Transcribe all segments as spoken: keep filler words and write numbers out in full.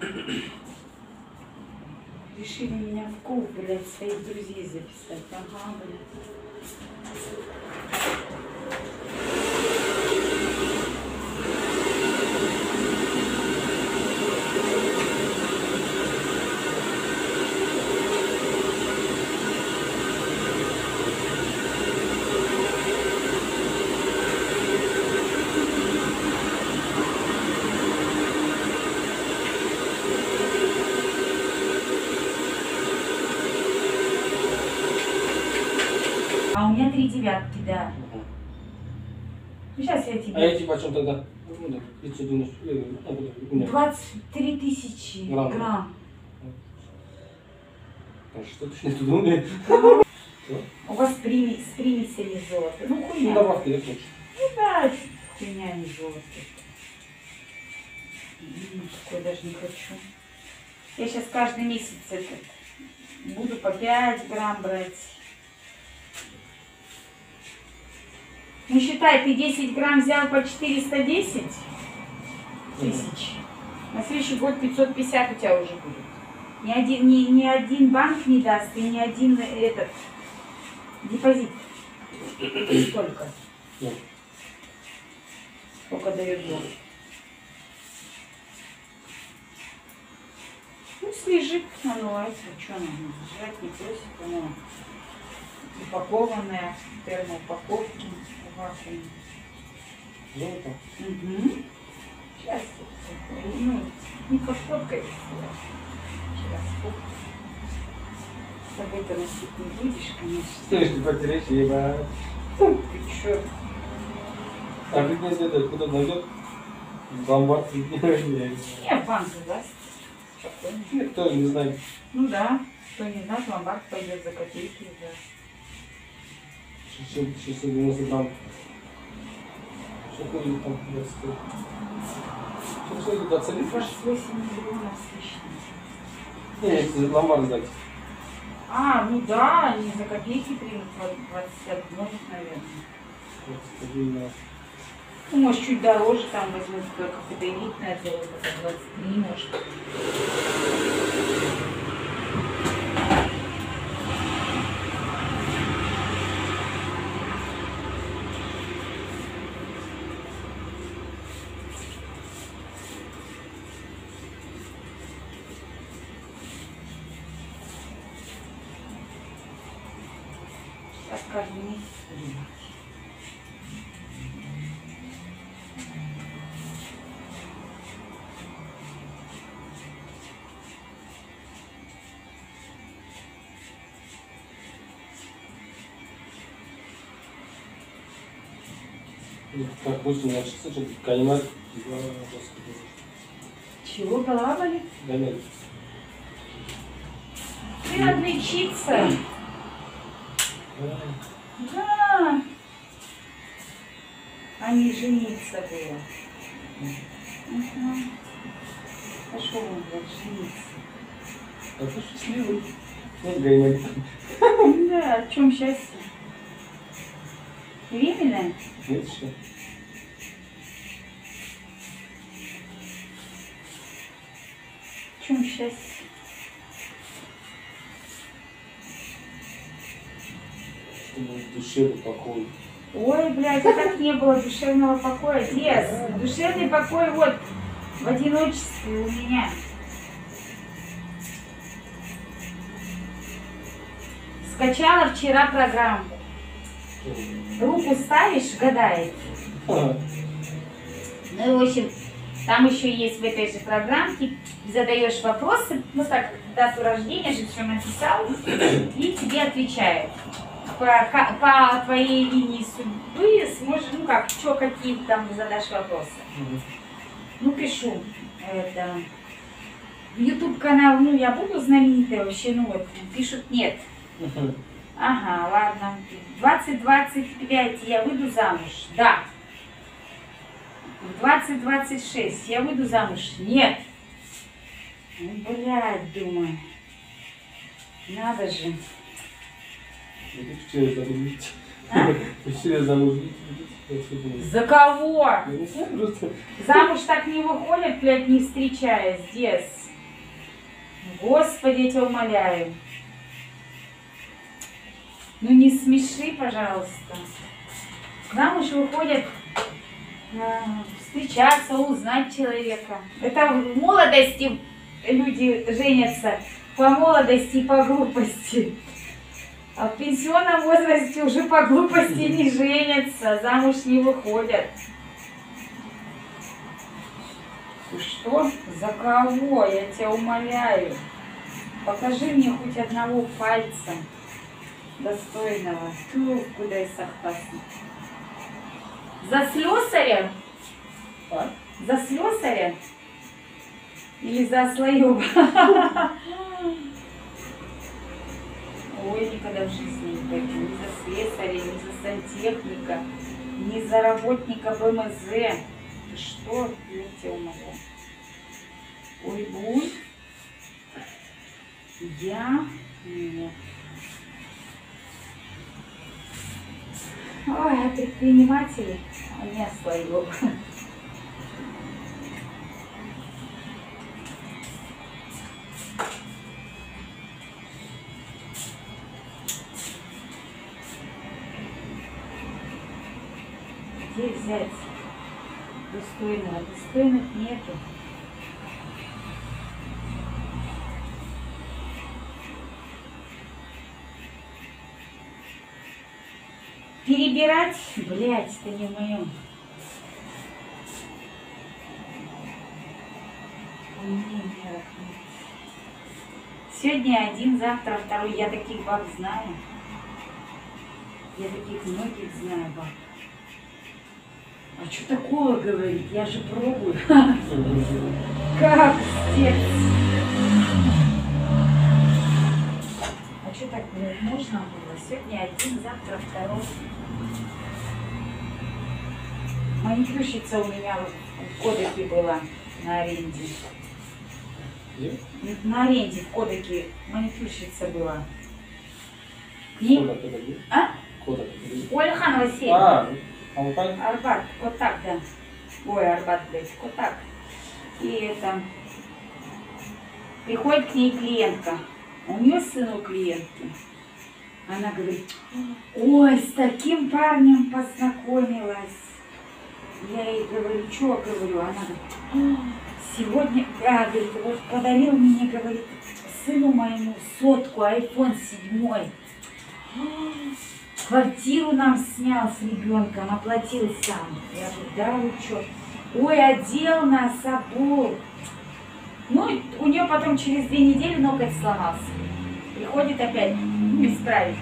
Решили меня в куб, блядь, своих друзей записать. Ага, блядь. А у меня три девятки, да. Угу. Ну, сейчас я тебе... А эти почем тогда? пятьсот девяносто. двадцать три тысячи грамм. грамм. А что ты не думаешь? У вас примесь, с примесями золота. Ну, хуйня. Ну, добавки, я хочу. Ну, да, хуйня не золото. Ну, такое даже не хочу. Я сейчас каждый месяц этот буду по пять грамм брать. Ну, считай, ты десять грамм взял по четыреста десять тысяч. На следующий год пятьсот пятьдесят у тебя уже будет. Ни один, ни, ни один банк не даст, и ни один этот депозит. Столько. Нет. Сколько дает год. Ну, слежит оно, а что оно, жрать не просит, оно упакованное, термоупаковки, вакуум. Золото? Угу. Сейчас, ну, не пофоткай. Сейчас, с тобой-то носить не будешь, конечно. Слышь, ты потеряешь, ебать. Ты чё? А ты не следует, куда найдет? В ломбард не рождается. Я в банк даст. Спокойно. Никто не знает. Ну да, кто не знает, ломбард пойдет за копейки, да. шестьсот девяносто грамм. Что ходит там? Что ходит двадцать литров? двадцать восемь миллионов с лишним. Не, если ломбард сдать. А, ну да, они за копейки примут двадцать одно, наверное. двадцать один, да. Ну, может, чуть дороже, там возьмут только какое-то элитное золото, по двадцать три, может. Сейчас каждый месяц принимать. Как больше не начаться, чтобы понимать. Чего, голова болит? Да нет. Ты надо лечиться. Да. А не жениться было. Угу. Пошел он, блядь, жениться. А ты счастливый. Нет, гаймать. Да, в чем счастье? Беременная? Нет, что? В чем счастье? Чтобы в душе был покой. Ой, блядь, а так не было душевного покоя. Дес, душевный покой вот в одиночестве у меня. Скачала вчера программу. Руку ставишь, гадает. А, Ну и в общем, там еще есть в этой же программке, задаешь вопросы, ну так, дату рождения же все написал, и тебе отвечает. По, по твоей линии судьбы сможешь, ну как, что, какие там задашь вопросы. угу. Ну, пишу. Это, в YouTube канал, ну, я буду знаменитая вообще, ну вот, пишут нет. Угу. Ага, ладно. двадцать двадцать пять я выйду замуж? Да. В двадцать двадцать шесть я выйду замуж? Нет. Ну, блядь, думаю. Надо же. Ты вчера замуж. А? Ты вчера замуж. За кого? Я не знаю, просто. Замуж так не выходят, блядь, не встречаясь, дес. Господи, я тебя умоляю. Ну не смеши, пожалуйста. Замуж выходят э, встречаться, узнать человека. Это в молодости люди женятся. По молодости и по глупости. А в пенсионном возрасте уже по глупости не женятся. Замуж не выходят. Ты что? За кого? Я тебя умоляю. Покажи мне хоть одного пальца достойного. Тьфу, куда я сахтасна. За слесаря? А? За слесаря? Или за слоева? Ой, никогда в жизни не пойду. Ни за слесаря, ни за сантехника, ни за работника БМЗ. Ты что? Я тебя умоляю. Ой, буй. Я? Нет. Ой, а предприниматели, а не слоев. Где взять достойного? Достойных нету. Перебирать, блядь, это не в моем. Сегодня один, завтра второй. Я таких баб знаю. Я таких многих знаю баб. А что такого говорит? Я же пробую. Как стец. А что так можно было? Сегодня один, завтра второй. Маникюрщица у меня в Кодеке была на аренде. Где? На аренде в Кодеке маникюрщица была. К ним... Кодек это где? А? Кодек. Оля Ханова семь. А, а вот так? Арбат, вот так, да. Ой, Арбат, блядь, вот так. И это... Приходит к ней клиентка. У нее сын у клиентки. Она говорит, ой, с таким парнем познакомилась. Я ей говорю, что говорю? Она говорит, сегодня, а, говорит, вот подарил мне, говорит, сыну моему сотку, айфон седьмой. Квартиру нам снял с ребенком, оплатил сам. Я говорю, да вы что? Ой, одел нас, обул. Ну, у нее потом через две недели ноготь сломался. Приходит опять, ну, исправить.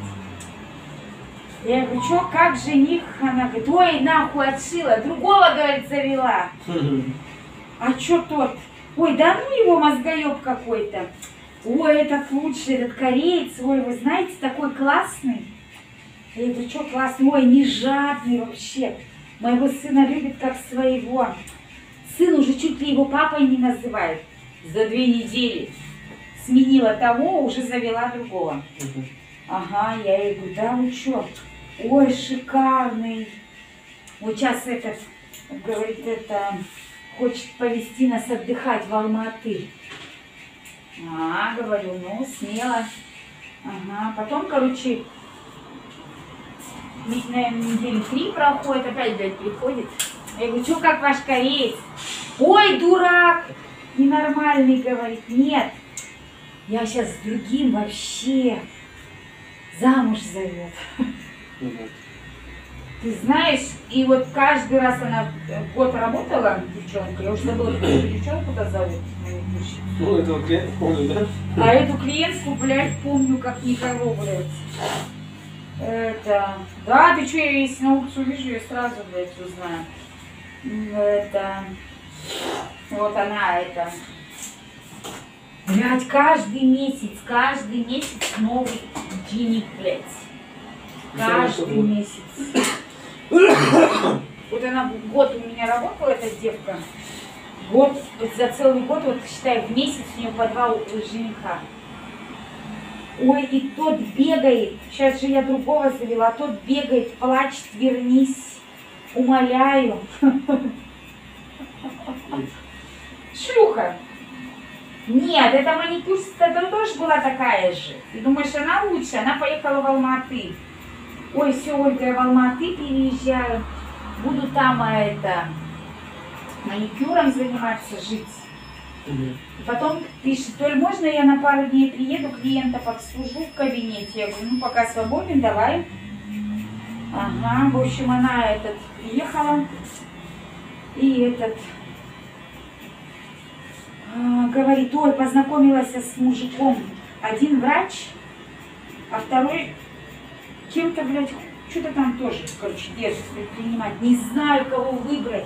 Я говорю, что, как жених? Она говорит, ой, нахуй отшила, другого, говорит, завела. А что тот? Ой, да ну его мозгоеб какой-то. Ой, этот лучший, этот кореец, ой, вы знаете, такой классный. Я говорю, что классный? Ой, не жадный вообще. Моего сына любит как своего. Сын уже чуть ли его папой не называет. За две недели сменила того, уже завела другого. Ага, я ей говорю, да вы что? Ой, шикарный. Вот сейчас этот, говорит, это, хочет повезти нас отдыхать в Алма-Аты. А, говорю, ну, смело. Ага, потом, короче, наверное, недели три проходит, опять, блядь, приходит. Я говорю, что, как ваш кореец? Ой, дурак! Ненормальный, говорит, нет. Я сейчас с другим вообще замуж зовет. Ты знаешь, и вот каждый раз она год работала девчонкой, я уже забыла, какую девчонку-то зовут. Ну, этого клиента помню, да? А эту клиентку, блядь, помню, как никого, блядь. Это... Да, ты что, я если на улицу вижу, я сразу, блядь, узнаю. Это... Вот она, это... Блядь, каждый месяц, каждый месяц новый денег, блядь. Каждый месяц. Вот она год у меня работала, эта девка. Год, за целый год, вот считай, в месяц у нее по два жениха. Ой, и тот бегает, сейчас же я другого завела, тот бегает, плачет, вернись, умоляю. Шлюха. Нет, это маникюрщица, это тоже была такая же. Ты думаешь, она лучше? Она поехала в Алматы. Ой, все, Ольга, я в Алматы переезжаю. Буду там, а это, маникюром заниматься, жить. Угу. И потом пишет, Толь, можно я на пару дней приеду, клиентов обслужу в кабинете? Я говорю, ну пока свободен, давай. Ага, в общем, она этот приехала. И этот а, говорит, ой, познакомилась с мужиком. Один врач, а второй кем-то, блядь, что-то там тоже, короче, держит, предпринимать. Не знаю, кого выбрать.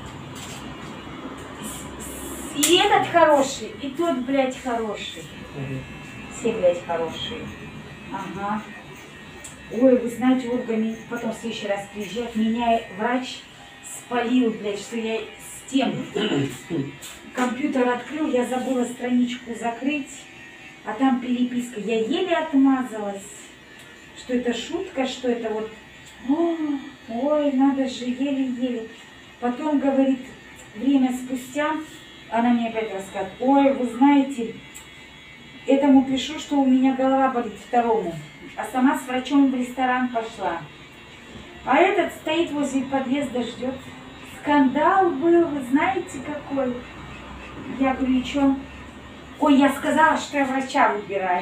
И этот хороший, и тот, блядь, хороший. Угу. Все, блядь, хорошие. Ага. Ой, вы знаете, Ольга, меня потом в следующий раз приезжает, меня врач спалил, блядь, что я с тем компьютер открыл, я забыла страничку закрыть, а там переписка. Я еле отмазалась, что это шутка, что это вот... О, ой, надо же, еле-еле. Потом, говорит, время спустя, она мне опять рассказывает, ой, вы знаете, этому пишу, что у меня голова болит, второму. А сама с врачом в ресторан пошла. А этот стоит возле подъезда, ждет. Скандал был, вы знаете какой? Я говорю, и что? Ой, я сказала, что я врача выбираю.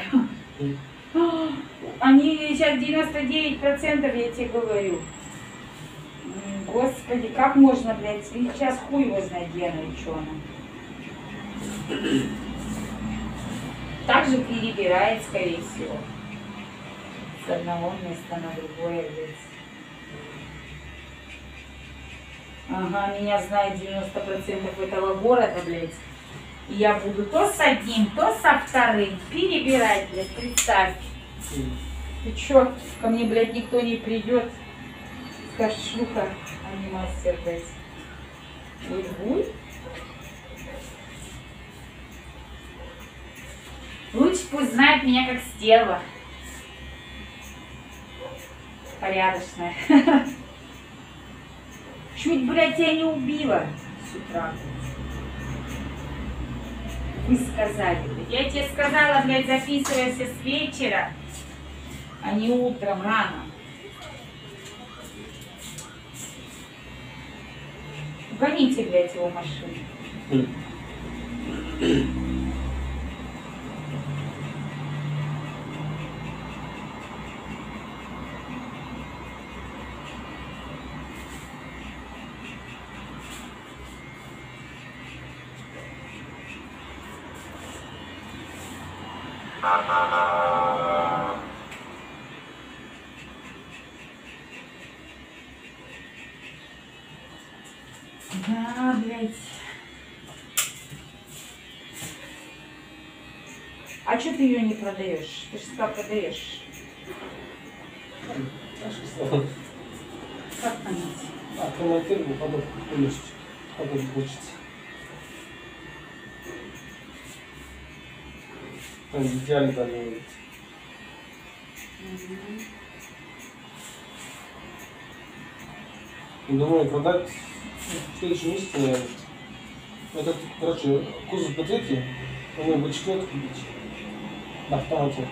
Они сейчас девяносто девять процентов, я тебе говорю. Господи, как можно, блядь, сейчас хуй его знает, где она и что она. Так же перебирает, скорее всего. С одного места на другое, блядь. Ага, меня знает девяносто процентов этого города, блядь. И я буду то с одним, то со вторым перебирать, блядь, представь. Ты чё, ко мне, блядь, никто не придет. Скажешь, шлюха, а не мастер, блядь. Ой-ой. Лучше пусть знает меня как стерва. Порядочная. Чуть, блядь, я не убила с утра. Вы сказали, блядь. Я тебе сказала, блядь, записывайся с вечера, а не утром, рано. Гоните, блядь, его машину. Да, блядь. А что ты ее не продаешь? Ты же сказал, продаешь. Как понять? А, комментарий, потом полежите. Потом получится. Там идеально должно быть. Думаю, продать в следующем месяце, наверное. Этот, короче, кузов батарейки, он его будет четвертый купить. На автомате.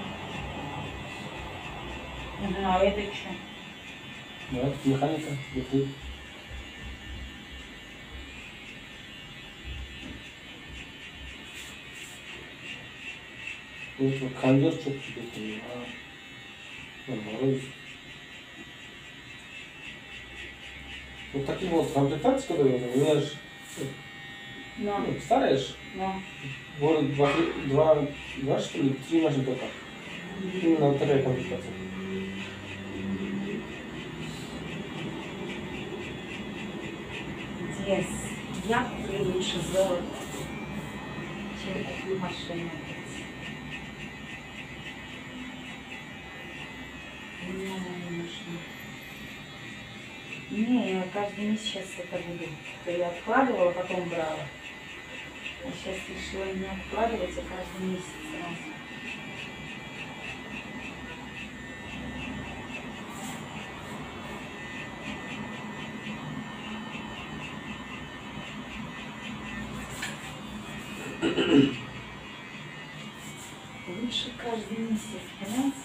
Ага, а это что? Ну, это механика, это. Вот кондер что-то тебе, а на морозе. Вот такие вот комплектации, которые ты меняешь, Но. ну, стараешь, Но. вот два, два, два, что ли, три машины только. Именно такая комплектация. Yes. Я куплю лучше золото, чем такую машину. Не, не нужно. Не, я каждый месяц сейчас это буду. То я откладывала, потом брала. А сейчас решила не откладывать, а каждый месяц сразу. Лучше каждый месяц брать,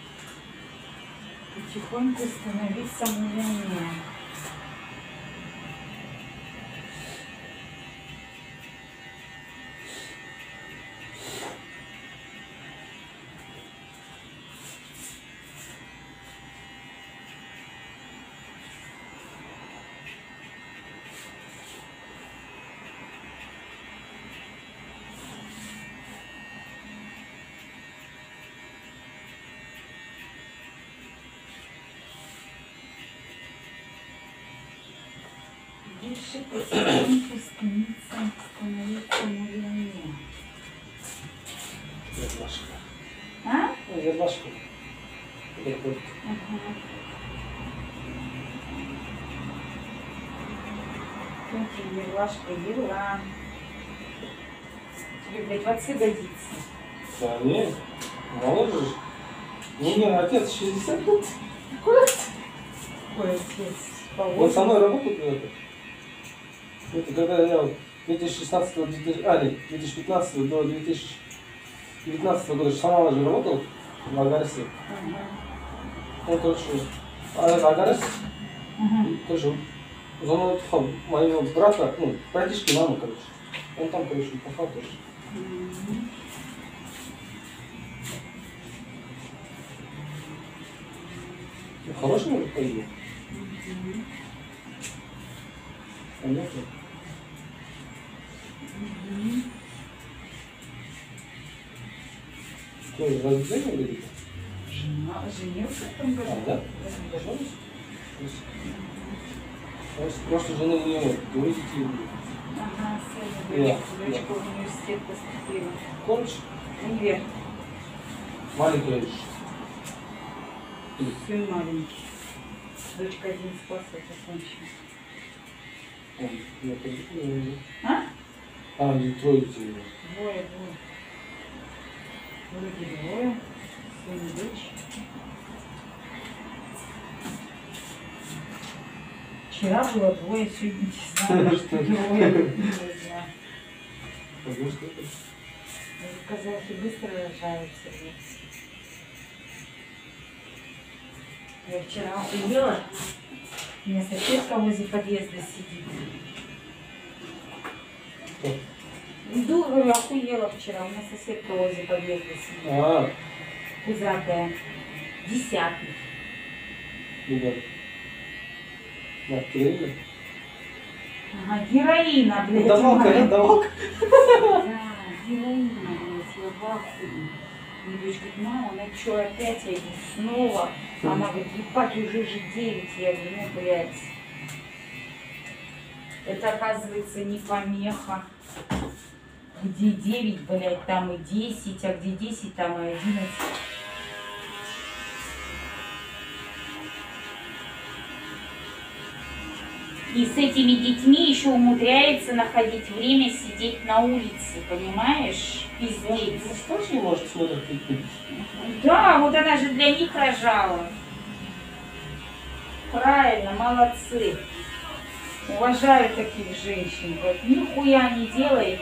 потихоньку становиться миллионером. Лучше потихоньку становиться, становиться миллионером. Ерлашка. А? Ну, Ерлашка. Ага. Тонкий ерлашка, ерла. Тебе, блядь, в отцы годится. Да, нет. Моложе же. Ну, мне отец шестьдесят лет. Какой отец? Какой отец? Он со мной работал когда-то. Это когда я вот две тысячи шестнадцатого, а, нет, две тысячи пятнадцатого до две тысячи девятнадцатого года сама же работал в Агаре. Ага. Он, короче, Агаре, Ага. короче, зона моего брата, ну, братишки мамы, короче. Он там, короче, пахал тоже. Мгм. Ну, хороший, может, пойдет. Мгм. Понятно. Мгм. Что, разве не говорит? Жена, женился в том году? А, да? Да. Пожалуйста. Просто жены у нее двое детей будет. Ага, сын, Да, дочка, да. дочка в университет поступила. Короче, Универ, маленькая лишь. сын маленький. Дочка один класс закончила. Он, я тоже, А? а, и трое детей. Двое, двое. Вроде двое. Сын и дочь. Вчера было двое, сегодня не знаю, что двое. Не знаю. Потому что это... Казахи быстро рожаются. Я вчера охуела. У меня соседка возле подъезда сидит. Кто? Иду, говорю, охуела вчера. У меня соседка возле подъезда сидит. А, Пузатая. Десятый. ребят. Да, Кирилл. Ага, героина, блядь. Давалка, моя. да, давалка. Да, героина, блядь, я в ахуе. Мне дочь говорит, мама, ну что, опять я иду снова? Она говорит, ебать, уже же девять. Я говорю, ну, блядь. Это, оказывается, не помеха. Где девять, блядь, там и десять, а где десять, там и одиннадцать. И с этими детьми еще умудряется находить время сидеть на улице, понимаешь? Пиздец. Ну, страшно, может, смотрят какие-то. Да, вот она же для них рожала. Правильно, молодцы. Уважаю таких женщин. Вот, нихуя не делай.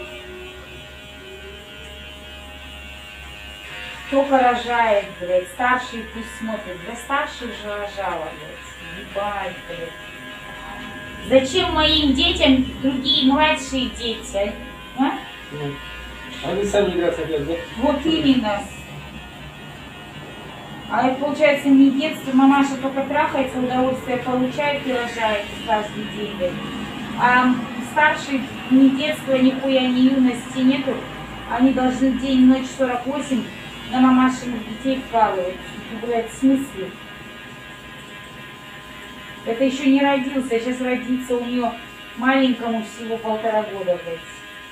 Только рожает, блядь. Старшие пусть смотрят. Да старших же рожала, блядь. Ебать, блядь. Зачем моим детям другие младшие дети, а? Ну, они сами играть хотят, да? Вот именно. А это получается не детство, мамаша только трахается, удовольствие получает и рожает каждый день. блядь. А старшие ни детства, нихуя, ни юности нету. Они должны день, ночь сорок восемь на мамашиных детей вкалывать. Ну, блядь, в смысле? Это еще не родился, а сейчас родится у нее маленькому всего полтора года, блядь.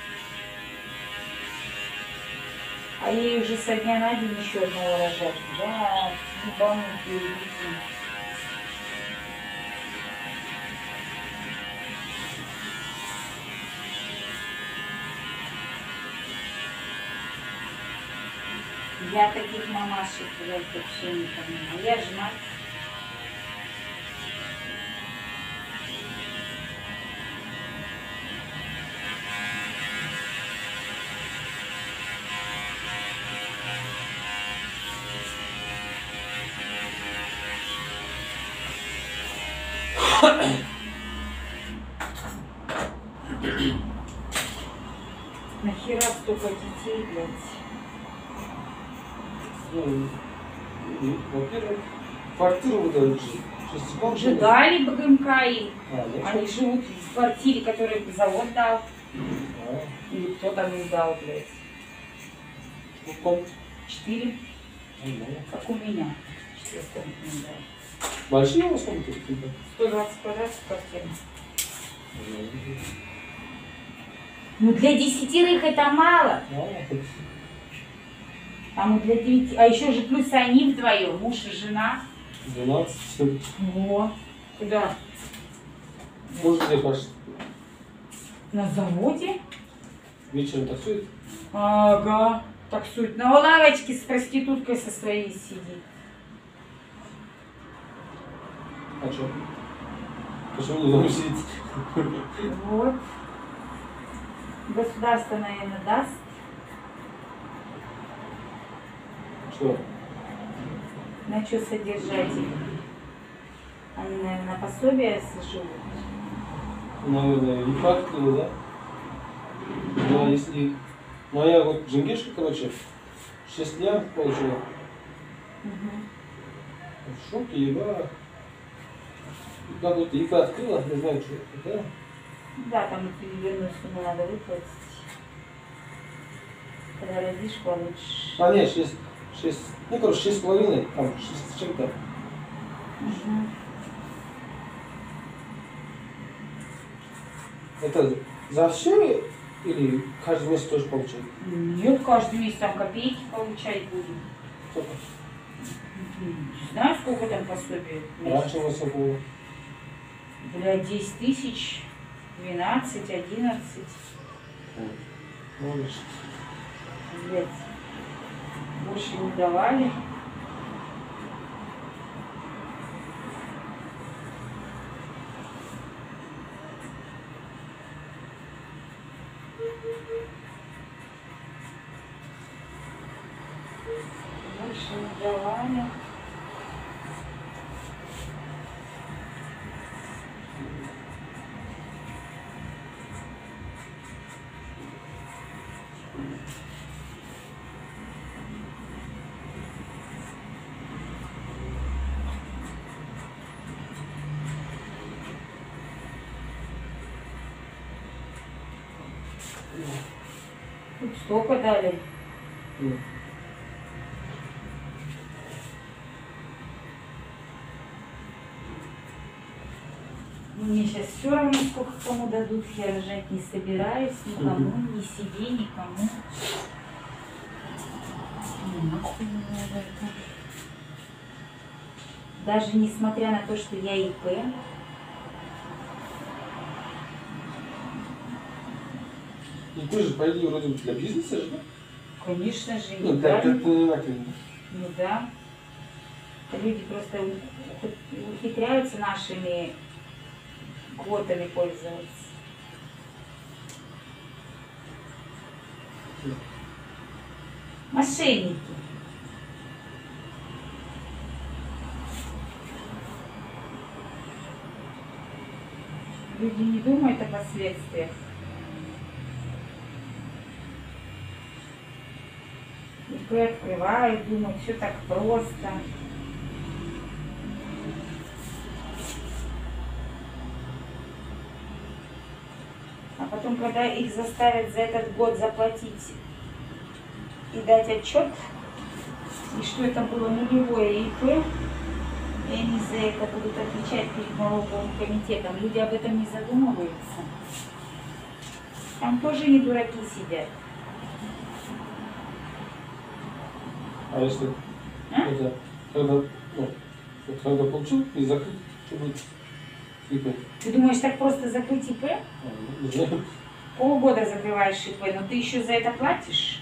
А ей уже со дня на день еще одного рожать. Да, ебанутые люди. Я таких мамашек, блядь, вообще не понимаю. Я же мать. Нахера столько детей, блядь? Ну, и, во-первых, квартиру выдают же. Уже Шестикомнатную. дали БГМК им. А, нет? Они живут в квартире, которую завод дал. А, Или кто там им дал, блядь. сколько комнат? Четыре, Ну, как у меня. Четыре комнаты им дали. большие у вас комнаты какие-то? сто двадцать квадратов квартира. Ну для десятерых это мало. А, А мы для девяти. А еще же плюс они вдвоем, муж и жена. двенадцать. Вот. Куда? Может, где пошли? На заводе? Вечером таксует? Ага. Таксует. На лавочке с проституткой со своей сидит. А что? Почему не дома сидит? Вот. Государство, наверное, даст. Что? На что содержать их? Они, наверное, на пособие живут. Наверное, не факт, ну, да? Ну, а если... Моя вот джингешка, короче, шесть лям получила. Угу. В шоке, еба. Как вот ика открыла, не знаю, что это, да? Да, там определенную сумму надо выплатить. Когда родишь, получишь. А, нет, шесть, шесть, ну, короче, шесть с половиной, там, шесть с чем-то. Угу. Это за все или каждый месяц тоже получает? Нет, каждый месяц там копейки получать будем. Сколько? Не знаю, сколько там пособие. Раньше у вас было. Бля, десять тысяч, двенадцать, одиннадцать. Ну, видишь. Блять, больше не давали. Больше не давали. Тут столько дали. Mm. Мне сейчас все равно, сколько кому дадут, я рожать не собираюсь, никому, ни себе, никому. Ну, нахуй не надо это. Даже несмотря на то, что я ИП, И ты же, по идее, вроде бы для бизнеса же, да? конечно же, Ну, для неправильно. предпринимателей. Ну да. Люди просто ухи- ухитряются нашими квотами пользоваться. Мошенники. Люди не думают о последствиях. ИП открывают, думают, все так просто. А потом, когда их заставят за этот год заплатить и дать отчет, и что это было нулевое ИП, и они за это будут отвечать перед налоговым комитетом, люди об этом не задумываются. Там тоже не дураки сидят. А если А? это, когда, ну, вот когда получил и закрыть, что будет? ИП? Ты думаешь, так просто закрыть ИП? А, ну, не знаю. Полгода закрываешь ИП, но ты еще за это платишь?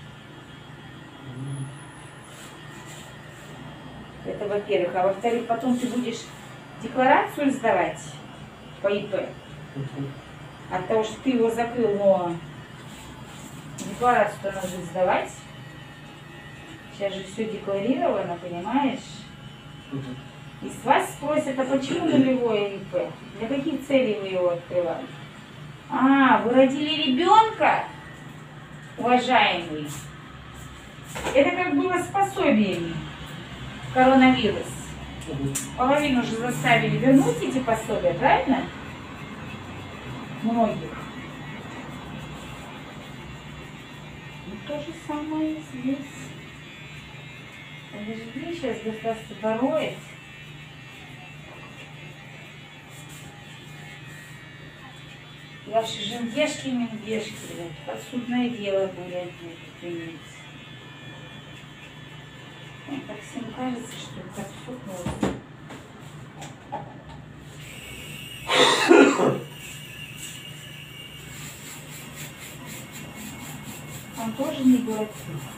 Это во-первых. А во-вторых, потом ты будешь декларацию сдавать по ИП. От того, что ты его закрыл, но декларацию-то надо сдавать. Сейчас же все декларировано, понимаешь? Мгм. И с вас спросят, а почему нулевое ИП? Для каких целей вы его открывали? А, вы родили ребенка, уважаемый. Это как было с пособиями. Коронавирус. Половину же заставили вернуть эти пособия, правильно? Многих. И то же самое здесь. Подожди, сейчас государство дарует. Ваши жендешки, миндешки, блядь, подсудное дело будет принять. Мне так всем кажется, что это суд может. Он тоже не город.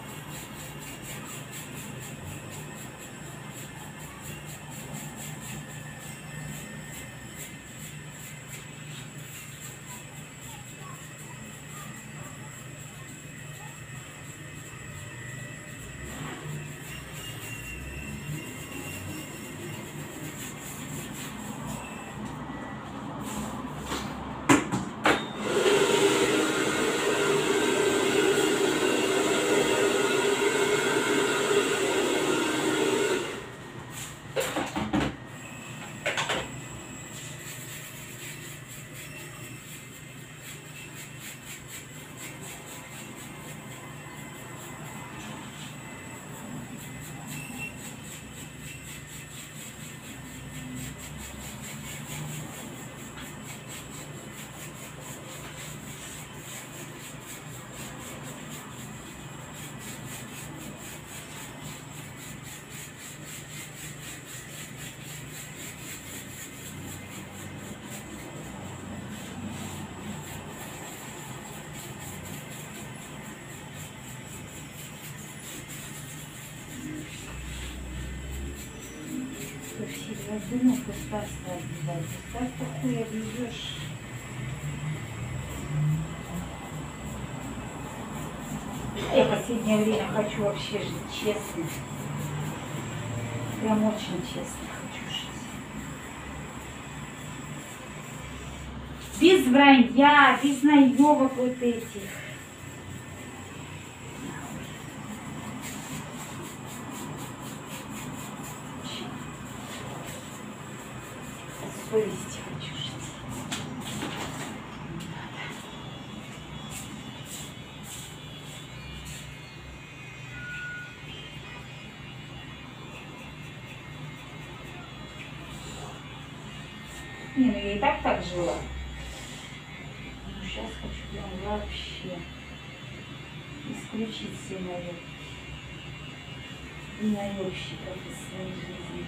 Я думал, государство обижать. Государство хуй обижешь. Я в последнее время хочу вообще жить честно. Прям очень честно хочу жить. Без вранья, без наебок вот этих. Совести хочу жить. Не, ну я и так так жила. Ну сейчас хочу прям вообще исключить все наебки. И наебщиков из своей жизни.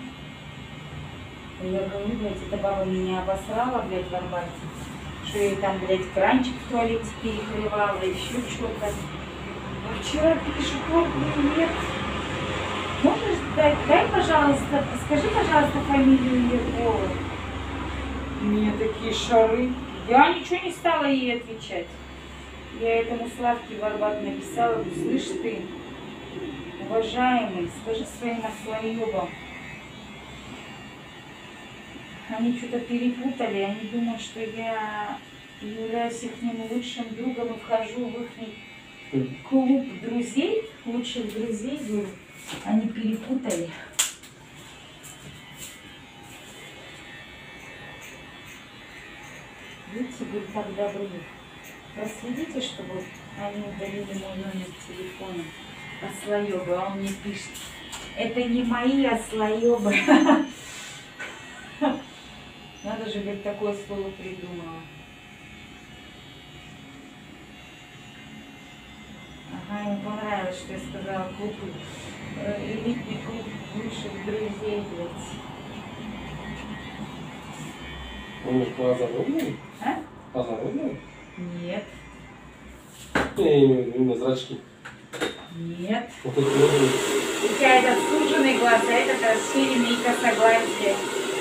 Я говорю, блядь, эта баба меня обосрала, блядь, в Арбате. Что я там, блядь, кранчик в туалете перекрывала, еще что-то. А вчера пишет, вот, нет. Можешь дать, дай, пожалуйста, скажи, пожалуйста, фамилию его. Мне такие шары. Я ничего не стала ей отвечать. Я этому Славке в Арбат написала, слышь ты, уважаемый, скажи своим ослоебам. Они что-то перепутали, они думают, что я являюсь их лучшим другом и вхожу в их клуб друзей, лучших друзей, говорю. Они перепутали. Видите, были так добры. Проследите, чтобы они удалили мой номер телефона. Ослоебы, а он мне пишет. Это не мои ослоебы. Надо же, говорит, такое слово придумала. Ага, ему понравилось, что я сказала клуб, элитный клуб лучших друзей, блядь. Он же позорный? А? Позорный? Нет. Я имею в виду именно зрачки. Нет. Вот эти вот. У тебя этот суженный глаз, а этот расширенный и косоглазие.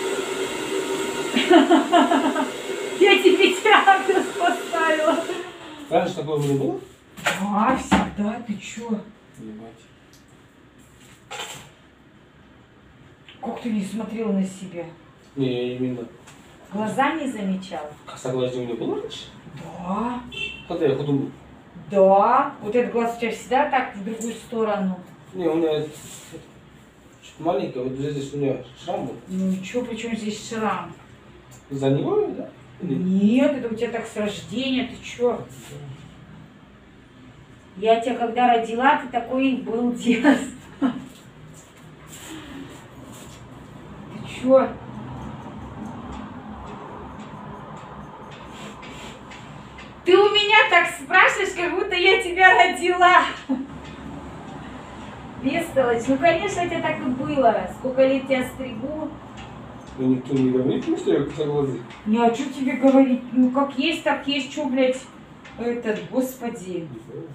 Я тебе диагноз поставила. Раньше такого не было? А, всегда, ты чё? Ебать. Как ты не смотрел на себя? Не, именно. Глаза не замечал? Косоглазие у меня было раньше? Да. Когда я худому? Да. Вот этот глаз у тебя всегда так в другую сторону. Не, у меня чуть маленькая, вот здесь у меня шрам был. Ну и чё, при чем здесь шрам? За него, да? Или... Нет, это у тебя так с рождения, ты чё? Я тебя когда родила, ты такой и был дед. Ты чё? Ты у меня так спрашиваешь, как будто я тебя родила. Бестолочь. Ну, конечно, это так и было. Сколько лет тебя стригу. Ну, никто не говорит, что я косоглазый. Не, а что тебе говорить? Ну, как есть, так есть. Что, блядь, этот, господи.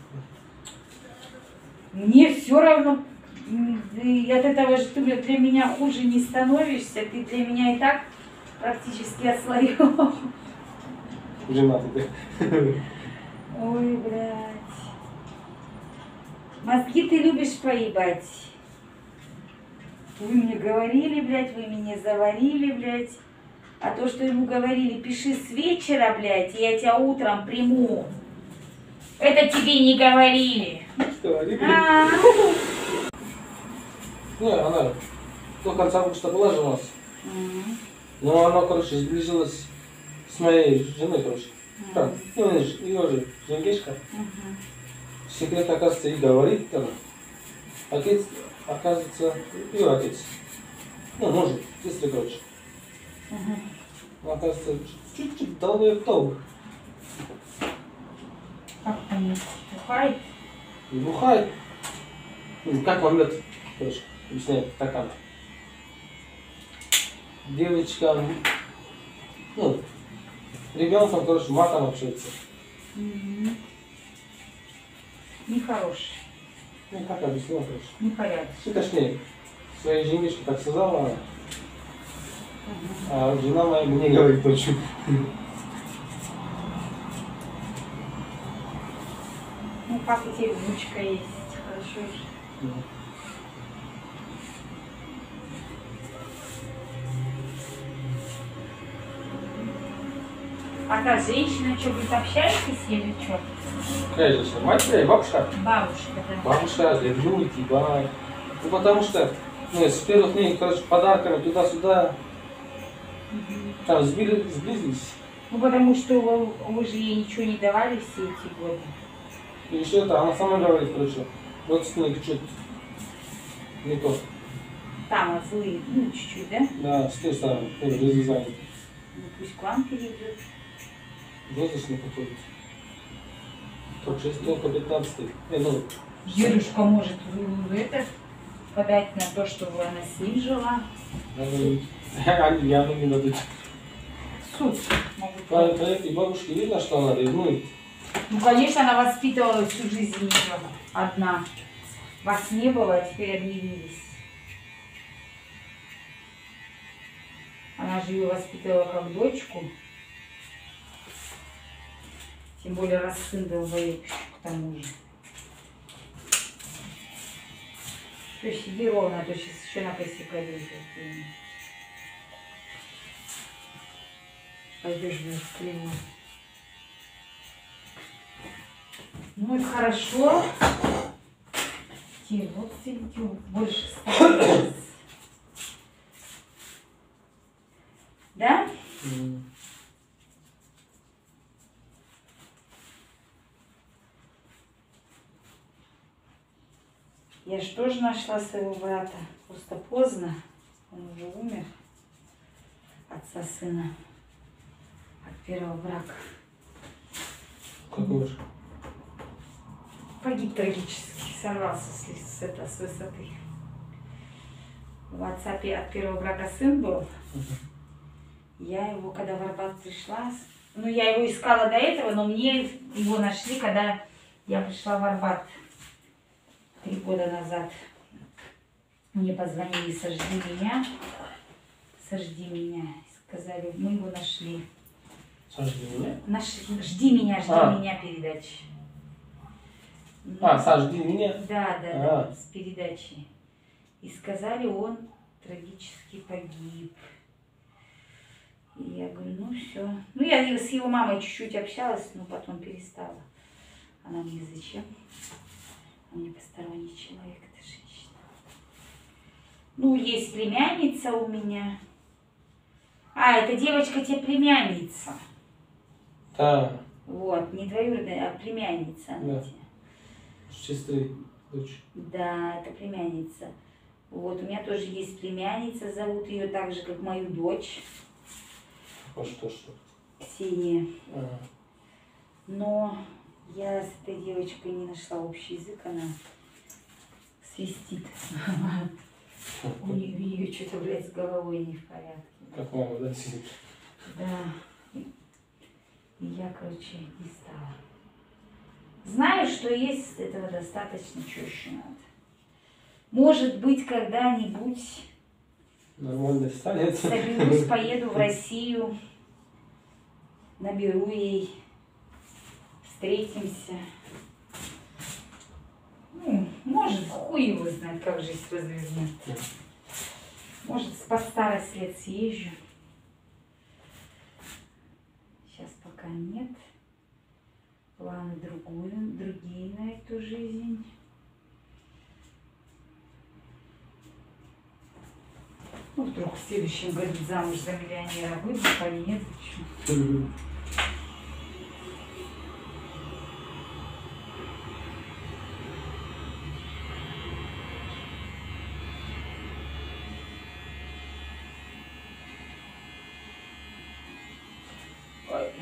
Мне все равно. И от этого же ты, блядь, для меня хуже не становишься. Ты для меня и так практически ослоён. Женатый, да? Ой, блядь. Мозги ты любишь поебать. Вы мне говорили, блядь, вы меня заварили, блядь. А то, что ему говорили, пиши с вечера, блядь, и я тебя утром приму. Это тебе не говорили. Говорили. А. Не, она до конца августа была же у нас. Но она, короче, сблизилась с моей женой, короче. Так, ну, ее же Женгешка. В секрет, оказывается, и говорит она. Отец, оказывается, ее отец. Ну, может, сестры, короче. Оказывается, чуть-чуть дал ее в толк. Как они бухает? И бухает. Ну, как вам это, короче, объясняет, так она. Девочка, ну, ребенком, короче, матом общается. Угу. Нехороший. Ну, как объяснила, короче. Непорядочный. Ну, точнее, своей женишке так сказала она. А жена моя мне говорит ночью. Ну, как у тебя внучка есть. Хорошо же. Да. А та женщина, что, говорит, общаетесь или что? Какая женщина? Мать твоя, бабушка? Бабушка, да. Бабушка, ревнует, ебать. Ну, потому что, ну, с первых дней, короче, подарками туда-сюда. Там сбили, сблизились. Ну, потому что вы, вы же ей ничего не давали все эти годы. И еще это, она сама говорит, короче, родственник что-то не то. Там, а злые, ну, чуть-чуть, да? Да, с той стороны, тоже разрезание. Ну, пусть к вам перейдет. Розничный подходит. Только шесть, только пятнадцатый. Э, ну, Дедушка может вы- это подать на то, чтобы она с ним жила. они явно не дадут. Суд могут. По, по этой бабушке видно, что она ревнует. Ну, конечно, она воспитывала всю жизнь ее одна. Вас не было, а теперь объявились. Она же ее воспитывала как дочку. Тем более, раз сын был воюющий к тому же. Что, сиди ровно, а то сейчас еще на косяк лезет. Пойдешь в кривую. Ну и хорошо. Тир, вот сидю, больше стараюсь. Да? Mm. Я же тоже нашла своего брата. Просто поздно. Он уже умер. Отца сына. От первого брака. Какой же? Погиб трагически. Сорвался с, с, это, с высоты. У отца пе- от первого брака сын был. Я его, когда в Арбат пришла, ну я его искала до этого, но мне его нашли, когда я пришла в Арбат три года назад. Мне позвонили, сожди меня, сожди меня, сказали, мы его нашли. Сожди меня? Нашли, жди меня, жди А. меня передачи. А, сожди меня? Да, да, А. да, с передачи. И сказали, он трагически погиб. И я говорю, ну все. Ну, я с его мамой чуть-чуть общалась, но потом перестала. Она мне зачем? Он мне посторонний человек, это женщина. Ну, есть племянница у меня. А, эта девочка тебе племянница. Да. Вот, не двоюродная, а племянница она Да. тебе. Сестры, дочь. Да, это племянница. Вот, у меня тоже есть племянница, зовут ее так же, как мою дочь. А что, что? Ксения. Ага. Но я с этой девочкой не нашла общий язык, она свистит. У нее что-то, блядь, с головой не в порядке. Как мама, да, сидит? Да. И я, короче, не стала. Знаю, что есть, этого достаточно, что еще надо. Может быть, когда-нибудь Нормально станет. соберусь, поеду в Россию, наберу ей, встретимся. Ну, может, хуй его знает, как жизнь развернет. Может, под старость лет съезжу. Сейчас пока нет. Планы другую, другие на эту жизнь. Ну, вдруг в следующем году замуж за миллионера выйду, поеду. Чё. Ой, блядь.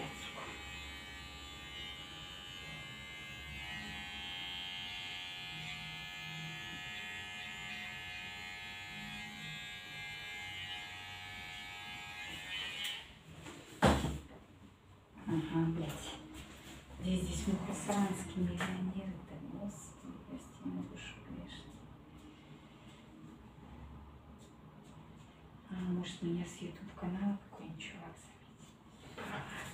Ага, блядь. Где здесь мухосранский миллионер? Да, господи, прости, не душу, конечно. А, может, меня с ютуб канала какой-нибудь чувак заметит.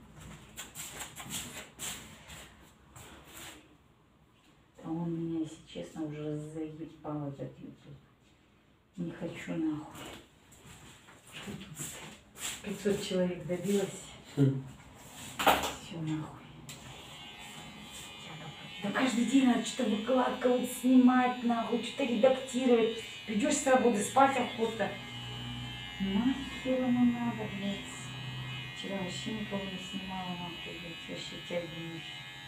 А он меня, если честно, уже заебал этот ютуб. Не хочу нахуй. Что тут стоит? пятьсот человек добилось. Все нахуй. Да каждый день надо что-то выкладывать, снимать, нахуй, что-то редактировать. Придешь с работы, спать охота. Нахер оно надо, блядь. Вчера вообще никого не снимала, нахуй, блядь. Вообще тягнешь.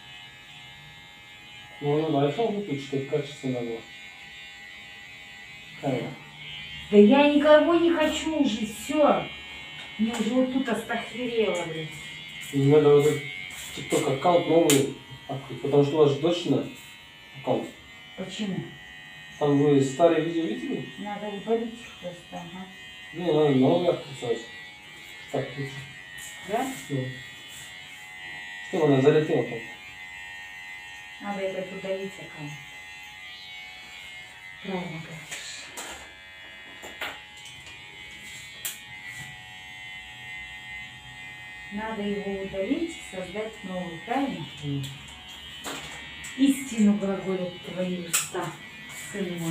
Ну, надо айфон купить, чтобы качественно было. Камера. Да я никого не хочу уже, все. Мне уже вот тут остахверело, блядь. И надо вот этот тикток аккаунт новый открыть, потому что у вас же точно аккаунт. Почему? Там вы старые видео видели? Надо удалить их просто, ага. Не, надо новый открыть сразу. Так лучше. Да? Ну. Что она залетела там? Надо это удалить аккаунт. Правильно говоришь. Надо его удалить, создать новый, правильно? Mm. Истину глаголят твои уста, сын мой.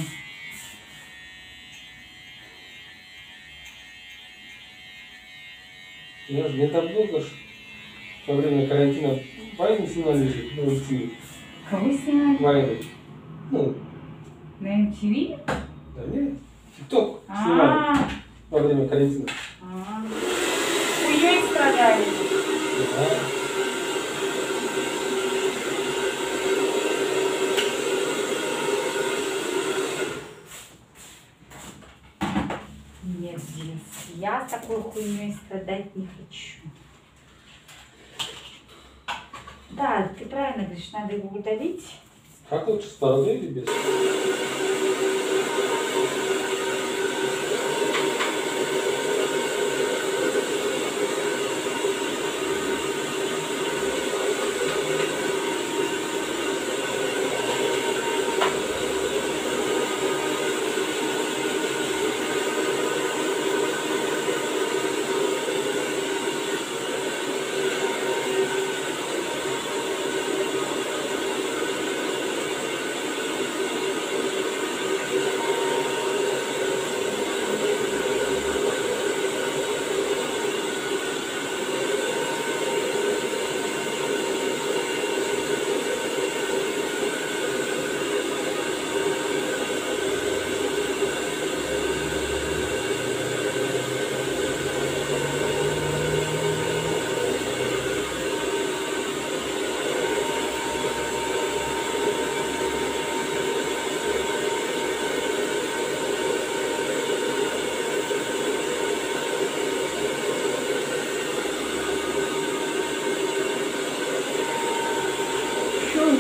Я же не табло, что во время карантина войны снимали же на эм ти ви. Кого снимали? Войны. Ну, На эм ти ви? да нет. Тикток снимали А, во время карантина. а. Хуей страдали. Да. Нет, Дин, я с такой хуйней страдать не хочу. Да, ты правильно говоришь, надо его удалить. Как лучше, с пародой или без?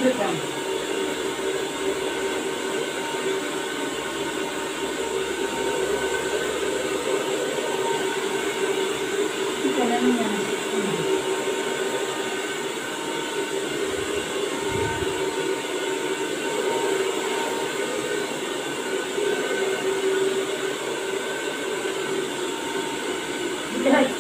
Что там? Тихо на меня. Выбирайте.